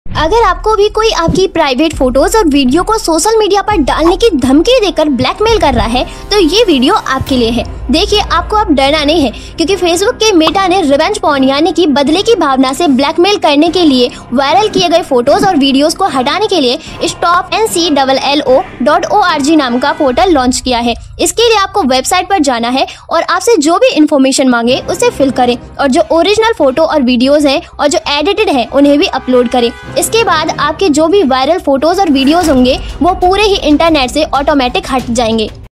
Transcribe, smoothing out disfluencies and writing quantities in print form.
अगर आपको भी कोई आपकी प्राइवेट फोटोज और वीडियो को सोशल मीडिया पर डालने की धमकी देकर ब्लैकमेल कर रहा है तो ये वीडियो आपके लिए है। देखिए, आपको अब डरना नहीं है, क्योंकि फेसबुक के मेटा ने रिवेंज पॉर्न यानी कि बदले की भावना से ब्लैकमेल करने के लिए वायरल किए गए फोटोज और वीडियोस को हटाने के लिए stopncllo.org नाम का पोर्टल लॉन्च किया है। इसके लिए आपको वेबसाइट पर जाना है और आपसे जो भी इंफॉर्मेशन मांगे उसे फिल करें और जो ओरिजिनल फोटो और वीडियोस हैं और जो एडिटेड हैं उन्हें भी अपलोड करें। इसके बाद आपके जो भी वायरल फोटोज और वीडियोस होंगे वो पूरे ही इंटरनेट से ऑटोमेटिक हट जाएंगे।